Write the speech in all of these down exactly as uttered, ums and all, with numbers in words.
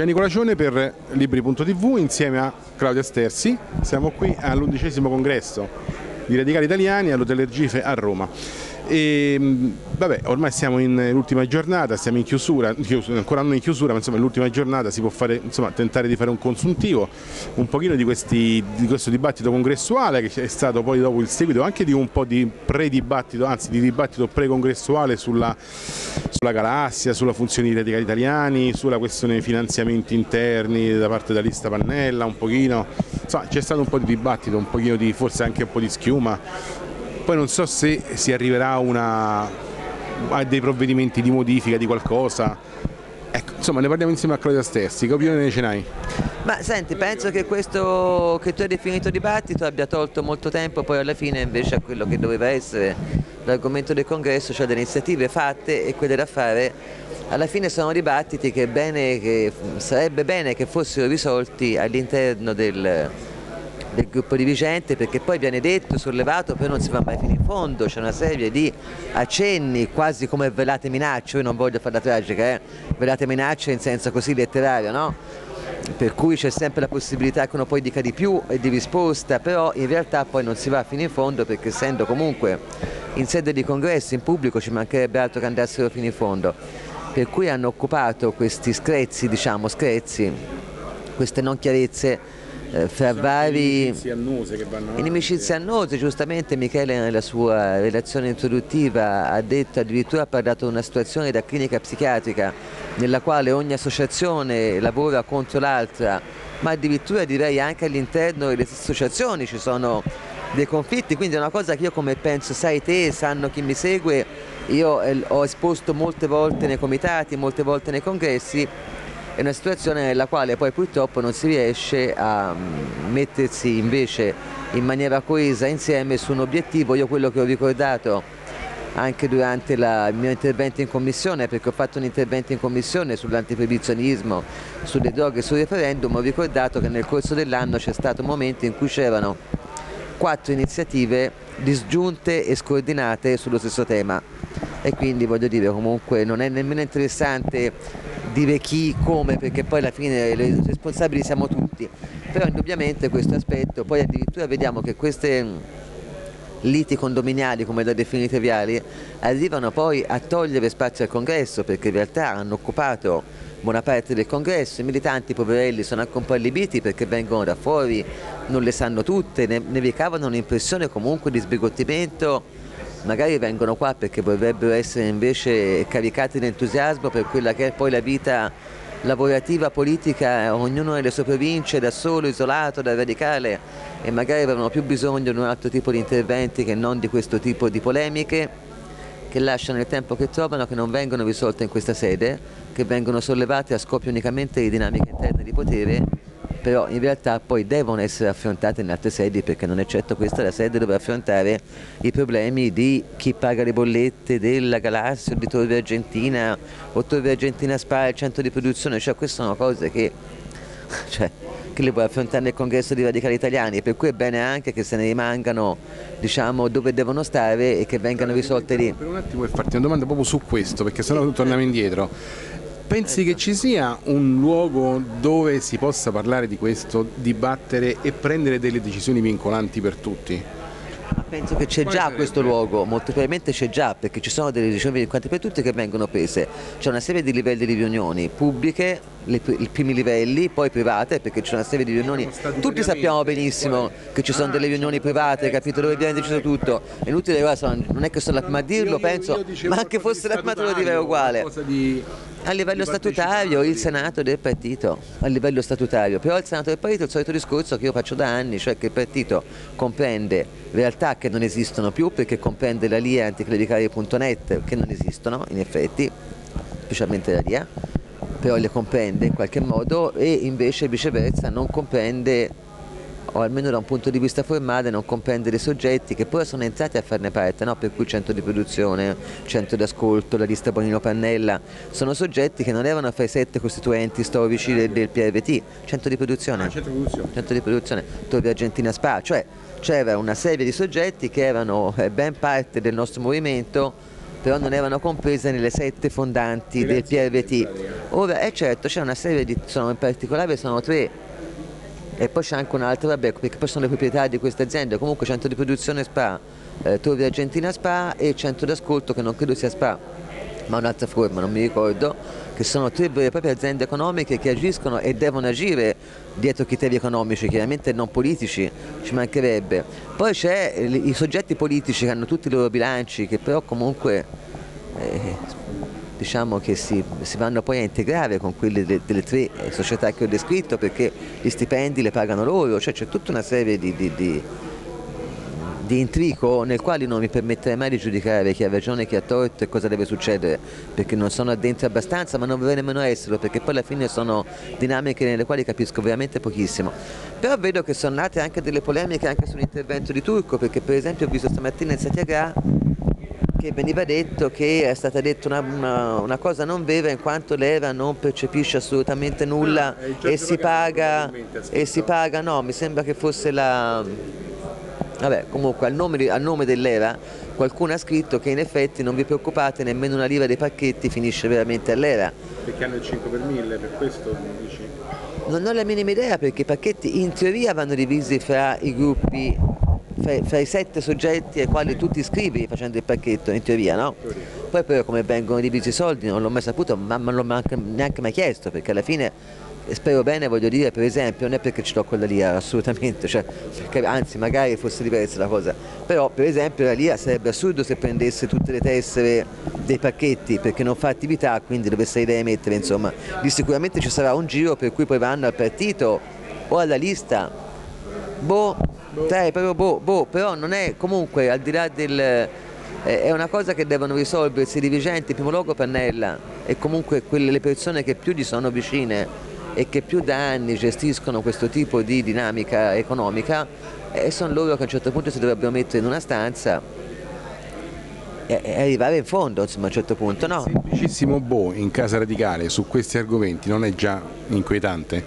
Gianni Colacione per Libri punto tivù insieme a Claudia Sterzi. Siamo qui all'undicesimo congresso di Radicali Italiani all'Hotel Ergife a Roma. E, vabbè, ormai siamo nell'ultima giornata, siamo in chiusura, ancora non in chiusura, ma insomma l'ultima giornata si può fare, insomma, tentare di fare un consuntivo un pochino di, questi, di questo dibattito congressuale che è stato poi dopo il seguito anche di un po' di pre-dibattito, anzi di dibattito pre-congressuale sulla, sulla galassia, sulla funzione dei Radicali Italiani, sulla questione dei finanziamenti interni da parte della lista Pannella, un pochino, insomma c'è stato un po' di dibattito, un pochino di, forse anche un po' di schiuma. Poi non so se si arriverà a, una, a dei provvedimenti di modifica di qualcosa. Ecco, insomma, ne parliamo insieme a Claudia Sterzi. Che opinione ce n'hai? Ma senti, penso che questo che tu hai definito dibattito abbia tolto molto tempo poi alla fine invece a quello che doveva essere l'argomento del congresso, cioè delle iniziative fatte e quelle da fare. Alla fine sono dibattiti che, è bene, che sarebbe bene che fossero risolti all'interno del... del gruppo dirigente, perché poi viene detto, sollevato, poi non si va mai fino in fondo, c'è una serie di accenni quasi come velate minacce, io non voglio farla tragica, eh? velate minacce in senso così letterario, no? Per cui c'è sempre la possibilità che uno poi dica di più e di risposta, però in realtà poi non si va fino in fondo, perché essendo comunque in sede di congresso, in pubblico, ci mancherebbe altro che andassero fino in fondo, per cui hanno occupato questi screzi, diciamo screzi, queste non chiarezze fra vari inimicizie annose. Giustamente Michele nella sua relazione introduttiva ha detto, addirittura ha parlato di una situazione da clinica psichiatrica nella quale ogni associazione lavora contro l'altra, ma addirittura direi anche all'interno delle associazioni ci sono dei conflitti, quindi è una cosa che io, come penso sai te, sanno chi mi segue, io ho esposto molte volte nei comitati, molte volte nei congressi. È una situazione nella quale poi purtroppo non si riesce a mettersi invece in maniera coesa insieme su un obiettivo. Io quello che ho ricordato anche durante la, il mio intervento in commissione, perché ho fatto un intervento in commissione sull'antiproibizionismo, sulle droghe e sul referendum, ho ricordato che nel corso dell'anno c'è stato un momento in cui c'erano quattro iniziative disgiunte e scordinate sullo stesso tema, e quindi voglio dire, comunque non è nemmeno interessante dire chi, come, perché poi alla fine i responsabili siamo tutti, però indubbiamente questo aspetto, poi addirittura vediamo che queste liti condominiali, come le definite viali, arrivano poi a togliere spazio al congresso, perché in realtà hanno occupato buona parte del congresso. I militanti poverelli sono anche un po' allibiti perché vengono da fuori, non le sanno tutte, ne, ne ricavano un'impressione comunque di sbigottimento. Magari vengono qua perché vorrebbero essere invece caricati di entusiasmo per quella che è poi la vita lavorativa, politica, ognuno nelle sue province, da solo, isolato, da radicale, e magari avevano più bisogno di un altro tipo di interventi che non di questo tipo di polemiche che lasciano il tempo che trovano, che non vengono risolte in questa sede, che vengono sollevate a scoppio unicamente di dinamiche interne di potere, però in realtà poi devono essere affrontate in altre sedi, perché non è certo questa la sede dove affrontare i problemi di chi paga le bollette della galassia o di Torre Argentina o Torre Argentina Spa, il centro di produzione, cioè queste sono cose che, cioè, che le puoi affrontare nel congresso di Radicali Italiani, per cui è bene anche che se ne rimangano, diciamo, dove devono stare e che vengano risolte lì. Per un attimo, e farti una domanda proprio su questo, perché sennò torniamo indietro. Pensi che ci sia un luogo dove si possa parlare di questo, dibattere e prendere delle decisioni vincolanti per tutti? Penso che c'è già questo luogo, molto probabilmente c'è già, perché ci sono delle decisioni vincolanti per tutti che vengono prese. C'è una serie di livelli di riunioni pubbliche, le, i primi livelli, poi private, perché c'è una serie di riunioni, tutti sappiamo benissimo che ci sono delle riunioni private, capito, dove viene deciso tutto. È inutile, non è che sono la prima a dirlo, penso, ma anche fosse la prima te lo direi uguale. A livello statutario il Senato del partito, a livello statutario, però il Senato del partito è il solito discorso che io faccio da anni, cioè che il partito comprende realtà che non esistono più, perché comprende la L I A e anticlericali punto net che non esistono in effetti, specialmente la L I A, però le comprende in qualche modo, e invece viceversa non comprende, o almeno da un punto di vista formale non comprende dei soggetti che poi sono entrati a farne parte, no? Per cui centro di produzione, centro d'ascolto, la lista Bonino Pannella, sono soggetti che non erano fra i sette costituenti storici del, del P R T, centro di produzione, ah, centro di produzione, centro di produzione, Torre Argentina Spa, cioè c'era una serie di soggetti che erano ben parte del nostro movimento, però non erano comprese nelle sette fondanti del P R T. Ora è certo, c'è una serie di, sono in particolare sono tre, e poi c'è anche un'altra, vabbè, perché poi sono le proprietà di queste aziende, comunque centro di produzione SPA, eh, Torre Argentina SPA e centro d'ascolto che non credo sia SPA, ma un'altra forma, non mi ricordo, che sono tre vere e proprie aziende economiche che agiscono e devono agire dietro criteri economici, chiaramente non politici, ci mancherebbe. Poi c'è i soggetti politici che hanno tutti i loro bilanci, che però comunque eh, diciamo che si, si vanno poi a integrare con quelli de, delle tre società che ho descritto, perché gli stipendi le pagano loro, cioè c'è tutta una serie di, di, di di intrico nel quale non mi permetterei mai di giudicare chi ha ragione, chi ha torto e cosa deve succedere, perché non sono addentro abbastanza, ma non vorrei nemmeno esserlo, perché poi alla fine sono dinamiche nelle quali capisco veramente pochissimo. Però vedo che sono nate anche delle polemiche anche sull'intervento di Turco, perché per esempio ho visto stamattina in Satyagraha che veniva detto che è stata detta una, una, una cosa non vera, in quanto l'Era non percepisce assolutamente nulla no, e si paga, e si paga, no, mi sembra che fosse la... Vabbè, comunque al nome, al nome dell'Era qualcuno ha scritto che in effetti non vi preoccupate, nemmeno una lira dei pacchetti finisce veramente all'Era. Perché hanno il cinque per mille, per questo dici? Non ho la minima idea, perché i pacchetti in teoria vanno divisi fra i gruppi, fra, fra i sette soggetti ai quali tu ti iscrivi facendo il pacchetto, in teoria, no? Poi però come vengono divisi i soldi non l'ho mai saputo, ma non l'ho neanche mai chiesto, perché alla fine... Spero bene, voglio dire, per esempio, non è perché ci do con la lira, assolutamente, cioè, perché, anzi magari fosse diversa la cosa, però per esempio la lira sarebbe assurdo se prendesse tutte le tessere dei pacchetti perché non fa attività, quindi dovesse remettere, insomma, lì sicuramente ci sarà un giro per cui poi vanno al partito o alla lista, boh, dai, però boh, boh, però non è comunque al di là del... è una cosa che devono risolversi i dirigenti, in primo luogo Pannella e comunque quelle le persone che più gli sono vicine e che più da anni gestiscono questo tipo di dinamica economica, e sono loro che a un certo punto si dovrebbero mettere in una stanza e, e arrivare in fondo, insomma, a un certo punto, no? Il semplicissimo boh in Casa Radicale su questi argomenti non è già inquietante?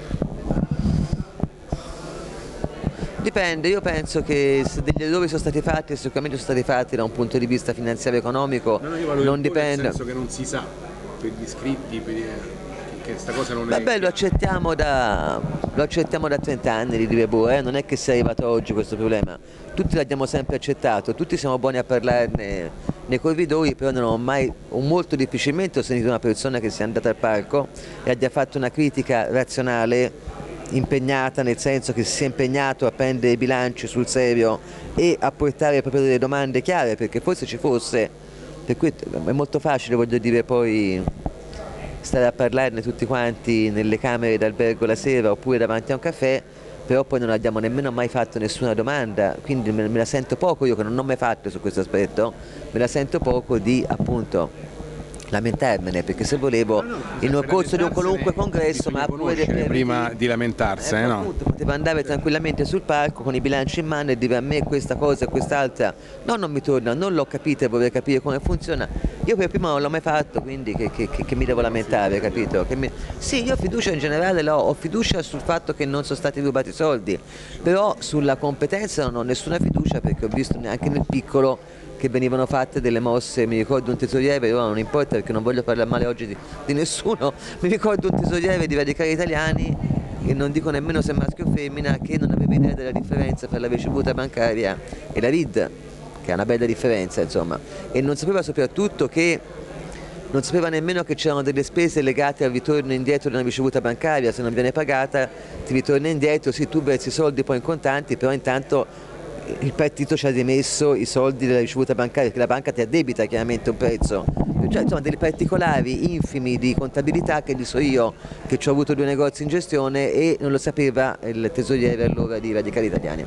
Dipende, io penso che se degli errori sono stati fatti, e sicuramente sono stati fatti da un punto di vista finanziario economico, no, no, non dipende. Nel senso che non si sa per gli iscritti, per... che questa cosa non è... Vabbè, lo accettiamo da, lo accettiamo da trenta anni di dire boh, eh? Non è che sia arrivato oggi questo problema, tutti l'abbiamo sempre accettato, tutti siamo buoni a parlarne nei corridoi, però non ho mai, o molto difficilmente ho sentito una persona che sia andata al parco e abbia fatto una critica razionale, impegnata, nel senso che si sia impegnato a prendere i bilanci sul serio e a portare proprio delle domande chiare, perché forse ci fosse, per cui è molto facile, voglio dire, poi stare a parlarne tutti quanti nelle camere d'albergo la sera oppure davanti a un caffè, però poi non abbiamo nemmeno mai fatto nessuna domanda, quindi me, me la sento poco, io che non ho mai fatto su questo aspetto, me la sento poco di appunto lamentarmene, perché se volevo no, no, in un corso di un qualunque congresso, ma pure prima di lamentarsene, eh, no? Appunto, poteva andare tranquillamente sul palco con i bilanci in mano e dire a me questa cosa e quest'altra, no, non mi torna, non l'ho capita e vorrei capire come funziona. Io per prima non l'ho mai fatto, quindi che, che, che, che mi devo lamentare, capito? Che mi... Sì, io ho fiducia in generale, l'ho, ho fiducia sul fatto che non sono stati rubati soldi, però sulla competenza non ho nessuna fiducia, perché ho visto neanche nel piccolo che venivano fatte delle mosse, mi ricordo un tesoriere, ora non importa perché non voglio parlare male oggi di, di nessuno, mi ricordo un tesoriere di Radicali Italiani, e non dico nemmeno se maschio o femmina, che non aveva idea della differenza tra la ricevuta bancaria e la R I D, che è una bella differenza insomma, e non sapeva soprattutto che non sapeva nemmeno che c'erano delle spese legate al ritorno indietro di una ricevuta bancaria, se non viene pagata ti ritorna indietro, sì tu versi i soldi poi in contanti, però intanto il partito ci ha rimesso i soldi della ricevuta bancaria, perché la banca ti addebita chiaramente un prezzo, cioè insomma dei particolari infimi di contabilità che li so io, che ci ho avuto due negozi in gestione e non lo sapeva il tesoriere allora di Radicali Italiani.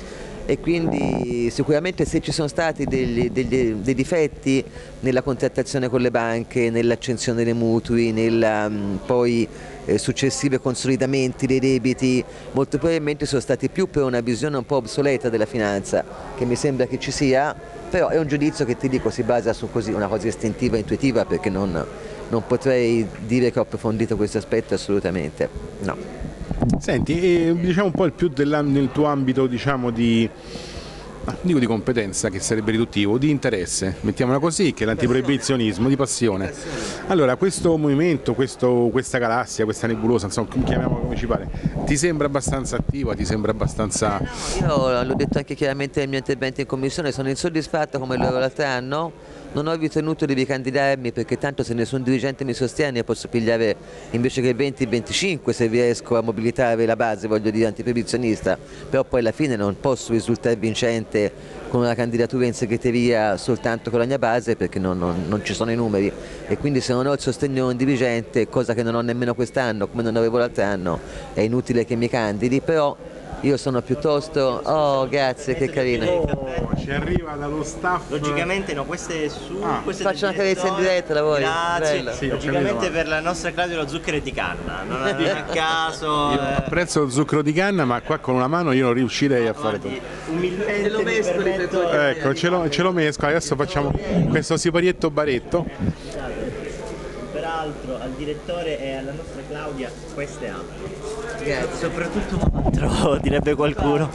E quindi sicuramente se ci sono stati degli, degli, dei difetti nella contrattazione con le banche, nell'accensione dei mutui, nel um, poi eh, successivi consolidamenti dei debiti, molto probabilmente sono stati più per una visione un po' obsoleta della finanza, che mi sembra che ci sia, però è un giudizio che ti dico si basa su così, una cosa istintiva e intuitiva, perché non, non potrei dire che ho approfondito questo aspetto assolutamente, no. Senti, e diciamo un po' il più nel tuo ambito, diciamo, di, dico di competenza, che sarebbe riduttivo, di interesse, mettiamola così, che è l'antiproibizionismo, di passione. Allora, questo movimento, questo, questa galassia, questa nebulosa, insomma, chiamiamola come ci pare, ti sembra abbastanza attiva, ti sembra abbastanza... Io l'ho detto anche chiaramente nel mio intervento in commissione, sono insoddisfatto come lo ero l'altro anno, non ho ritenuto di ricandidarmi perché tanto se nessun dirigente mi sostiene posso pigliare invece che venti venticinque se riesco a mobilitare la base, voglio dire, antiproibizionista, però poi alla fine non posso risultare vincente con una candidatura in segreteria soltanto con la mia base perché non, non, non ci sono i numeri e quindi se non ho il sostegno di un dirigente, cosa che non ho nemmeno quest'anno come non avevo l'altro anno, è inutile che mi candidi, però io sono piuttosto... Oh, grazie, che carino. Oh, ci arriva dallo staff. Logicamente no, queste su Ah. queste Faccio una carezza in diretta, la vuoi? Grazie. Sì, Logicamente per la nostra Claudia lo zucchero è di canna, non è a caso. Io apprezzo lo zucchero di canna, ma qua con una mano io non riuscirei a fare tutto. Umilmente lo mi mescoli permetto- per poi- Ecco, ce lo, ce lo mesco, adesso facciamo questo siparietto baretto. Peraltro al direttore e alla nostra Claudia questo è altro. Grazie. Soprattutto altro, direbbe qualcuno.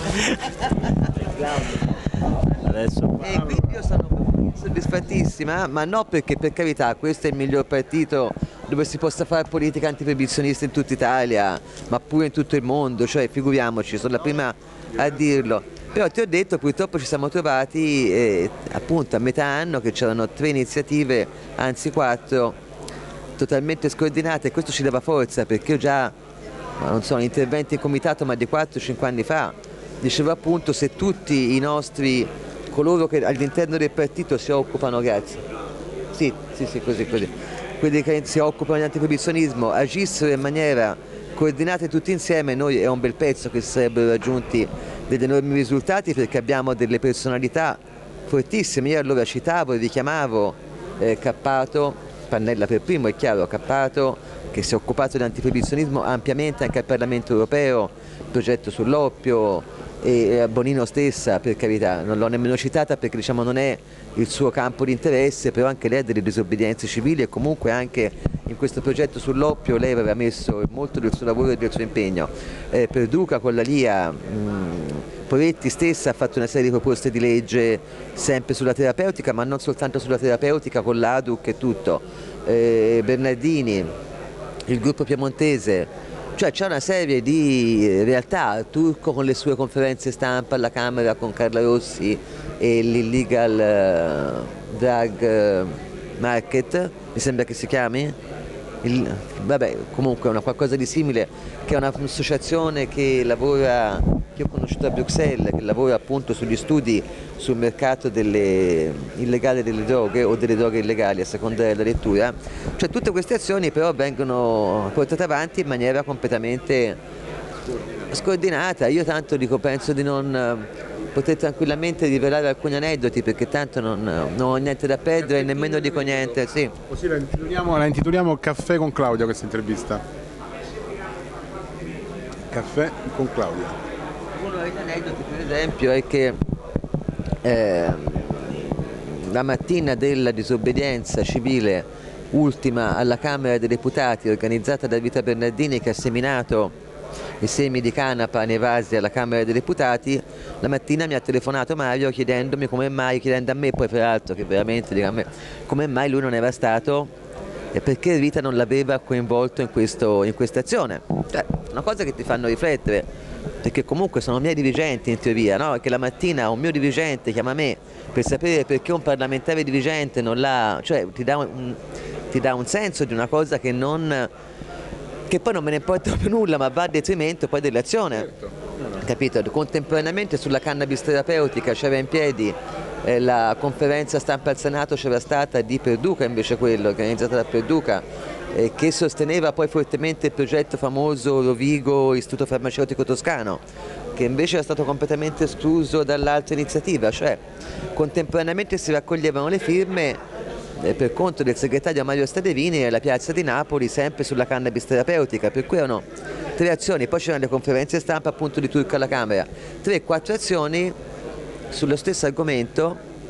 Claudia. Adesso E quindi io sono soddisfattissima, ma non perché, per carità, questo è il miglior partito dove si possa fare politica antiproibizionista in tutta Italia, ma pure in tutto il mondo, cioè figuriamoci, sono la prima a dirlo. Però ti ho detto, purtroppo ci siamo trovati eh, appunto a metà anno che c'erano tre iniziative, anzi quattro, totalmente scordinate e questo ci dava forza perché io già, non so, interventi in comitato ma di quattro cinque anni fa, dicevo appunto se tutti i nostri, coloro che all'interno del partito si occupano, grazie, sì, sì, sì, così, così, quelli che si occupano di antiproibizionismo agissero in maniera coordinata tutti insieme, noi è un bel pezzo che si sarebbero raggiunti degli enormi risultati perché abbiamo delle personalità fortissime, io allora citavo e richiamavo eh, Cappato, Pannella per primo, è chiaro, Cappato, che si è occupato di antiproibizionismo ampiamente anche al Parlamento europeo, progetto sull'oppio, e Bonino stessa, per carità, non l'ho nemmeno citata perché diciamo non è il suo campo di interesse, però anche lei ha delle disobbedienze civili e comunque anche in questo progetto sull'oppio lei aveva messo molto del suo lavoro e del suo impegno. Eh, Perduca con la L I A, mh, Poletti stessa ha fatto una serie di proposte di legge sempre sulla terapeutica, ma non soltanto sulla terapeutica, con l'A D U C e tutto. Eh, Bernardini, il gruppo piemontese, cioè c'è una serie di realtà, Turco con le sue conferenze stampa alla Camera con Carla Rossi e l'Illegal Drug Market, mi sembra che si chiami? Il, vabbè, comunque è una qualcosa di simile, che è un'associazione che lavora, che ho conosciuto a Bruxelles, che lavora appunto sugli studi sul mercato delle, illegale delle droghe o delle droghe illegali a seconda della lettura, cioè tutte queste azioni però vengono portate avanti in maniera completamente scordinata. Io tanto dico, penso di non poter tranquillamente rivelare alcuni aneddoti perché tanto non, non ho niente da perdere e nemmeno dico niente, sì. Così la intitoliamo, la intitoliamo Caffè con Claudia questa intervista. Caffè con Claudia. Uno degli aneddoti per esempio è che eh, la mattina della disobbedienza civile ultima alla Camera dei Deputati organizzata da Vita Bernardini che ha seminato i semi di canapa nei vasi alla Camera dei Deputati, la mattina mi ha telefonato Mario chiedendomi come mai, chiedendo a me poi peraltro che veramente dica a me, come mai lui non era stato e perché Rita non l'aveva coinvolto in, questo, in questa azione. Cioè, una cosa che ti fanno riflettere, perché comunque sono miei dirigenti in teoria, no? Che la mattina un mio dirigente chiama me per sapere perché un parlamentare dirigente non l'ha, cioè ti dà un, ti dà un senso di una cosa che non... che poi non me ne importa proprio nulla, ma va a detrimento poi dell'azione. Certo. Capito? Contemporaneamente sulla cannabis terapeutica c'era in piedi eh, la conferenza stampa al Senato, c'era stata di Perduca invece quello, organizzata da Perduca, eh, che sosteneva poi fortemente il progetto famoso Rovigo Istituto Farmaceutico Toscano, che invece era stato completamente escluso dall'altra iniziativa, cioè contemporaneamente si raccoglievano le firme per conto del segretario Mario Stadevini alla piazza di Napoli sempre sulla cannabis terapeutica, per cui erano tre azioni, poi c'erano le conferenze stampa appunto di Turco alla Camera, tre quattro azioni sullo stesso argomento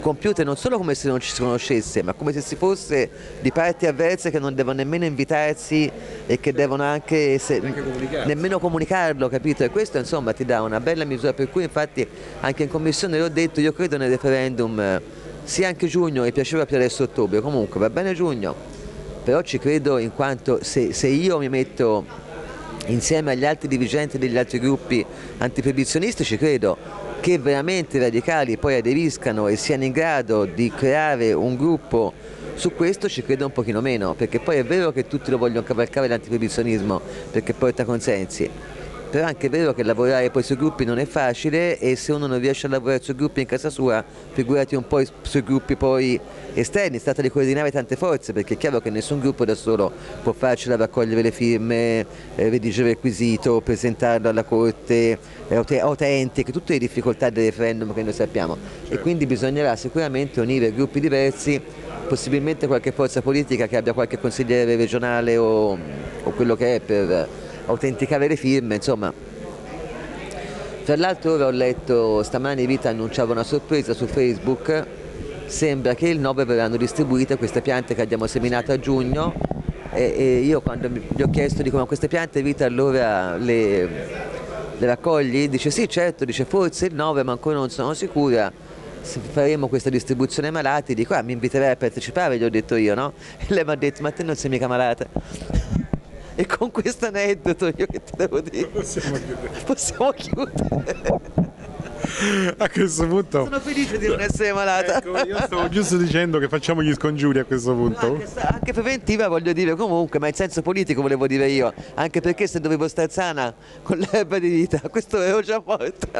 computer non solo come se non ci si conoscesse, ma come se si fosse di parti avverse che non devono nemmeno invitarsi e che devono anche, se, anche nemmeno comunicarlo, capito? E questo insomma ti dà una bella misura, per cui infatti anche in commissione l'ho detto, io credo nel referendum, sì anche giugno, mi piaceva più adesso ottobre, comunque va bene giugno, però ci credo in quanto se, se io mi metto insieme agli altri dirigenti degli altri gruppi antiproibizionisti, ci credo che veramente i radicali poi aderiscano e siano in grado di creare un gruppo su questo, ci credo un pochino meno, perché poi è vero che tutti lo vogliono cavalcare l'antiproibizionismo perché porta consensi, però è anche vero che lavorare poi sui gruppi non è facile e se uno non riesce a lavorare sui gruppi in casa sua, figurati un po' sui gruppi poi esterni, si tratta di coordinare tante forze, perché è chiaro che nessun gruppo da solo può farcela raccogliere le firme, eh, redigere il quesito, presentarlo alla corte, eh, autentiche, tutte le difficoltà del referendum che noi sappiamo, certo. E quindi bisognerà sicuramente unire gruppi diversi, possibilmente qualche forza politica che abbia qualche consigliere regionale o, o quello che è per autenticare le firme, insomma. Tra l'altro ora ho letto, stamani Rita annunciava una sorpresa su Facebook, sembra che il nove verranno distribuite queste piante che abbiamo seminato a giugno e, e io quando gli ho chiesto, dico ma queste piante Rita allora le, le raccogli? Dice sì certo, dice forse il nove ma ancora non sono sicura, se faremo questa distribuzione ai malati, dico ah mi inviterai a partecipare, gli ho detto io, no? E lei mi ha detto ma te non sei mica malata. E con questo aneddoto io che ti devo dire? Possiamo chiudere. Possiamo chiudere. A questo punto sono felice di non essere malata. Ecco, io stavo giusto dicendo che facciamo gli scongiuri a questo punto. Anche, anche preventiva voglio dire comunque, ma in senso politico volevo dire io, anche perché se dovevo star sana con l'erba di vita, questo ero già morta.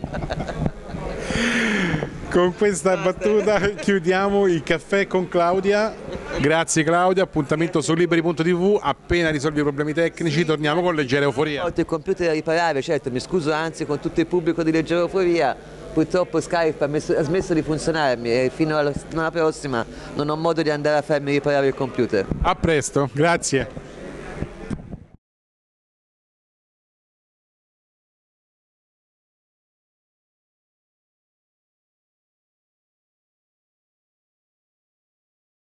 Con questa battuta chiudiamo il caffè con Claudia. Grazie Claudia, appuntamento su liberi punto tv, appena risolvi i problemi tecnici torniamo con Leggera Euforia. Ho il computer da riparare, certo, mi scuso anzi con tutto il pubblico di Leggera Euforia, purtroppo Skype ha, messo, ha smesso di funzionarmi e fino alla settimana prossima non ho modo di andare a farmi riparare il computer. A presto, grazie.